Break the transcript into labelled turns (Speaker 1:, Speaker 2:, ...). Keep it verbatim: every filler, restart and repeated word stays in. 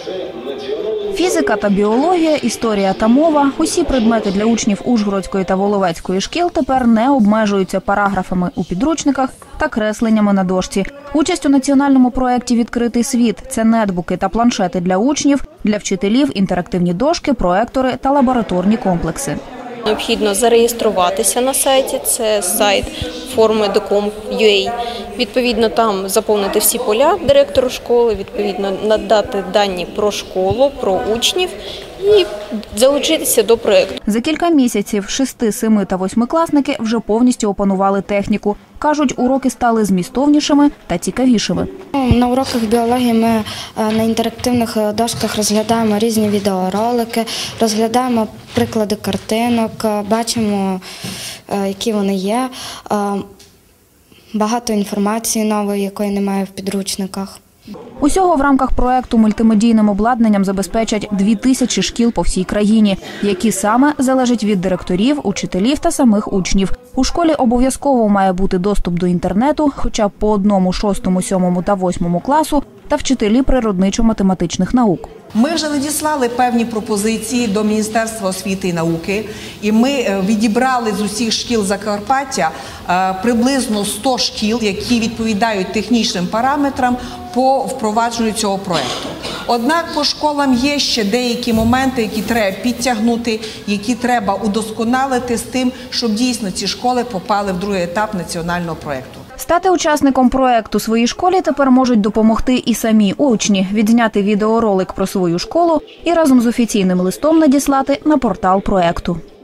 Speaker 1: Фізика та біологія, історія та мова – усі предмети для учнів Ужгородської та Воловецької шкіл тепер не обмежуються параграфами у підручниках та кресленнями на дошці. Участь у національному проєкті «Відкритий світ» – це нетбуки та планшети для учнів, для вчителів, інтерактивні дошки, проектори та лабораторні комплекси.
Speaker 2: Необхідно зареєструватися на сайті, це сайт форми доком крапка ю а. Відповідно, там заповнити всі поля директору школи, відповідно, надати дані про школу, про учнів і залучитися до проєкту.
Speaker 1: За кілька місяців шести, семи та восьмикласники вже повністю опанували техніку. Кажуть, уроки стали змістовнішими та цікавішими.
Speaker 3: На уроках біології ми на інтерактивних дошках розглядаємо різні відеоролики, розглядаємо приклади картинок, бачимо, які вони є. Багато інформації нової, якої немає в підручниках.
Speaker 1: Усього в рамках проєкту мультимедійним обладнанням забезпечать дві тисячі шкіл по всій країні, які саме залежать від директорів, учителів та самих учнів. У школі обов'язково має бути доступ до інтернету, хоча б по одному, шостому, сьомому та восьмому класу, та вчителі природничо-математичних наук.
Speaker 4: Ми вже надіслали певні пропозиції до Міністерства освіти і науки, і ми відібрали з усіх шкіл Закарпаття приблизно сто шкіл, які відповідають технічним параметрам по впровадженню цього проєкту. Однак по школам є ще деякі моменти, які треба підтягнути, які треба удосконалити з тим, щоб дійсно ці школи попали в другий етап національного проєкту.
Speaker 1: Стати учасником проєкту своїй школі тепер можуть допомогти і самі учні, відзняти відеоролик про свою школу і разом з офіційним листом надіслати на портал проєкту.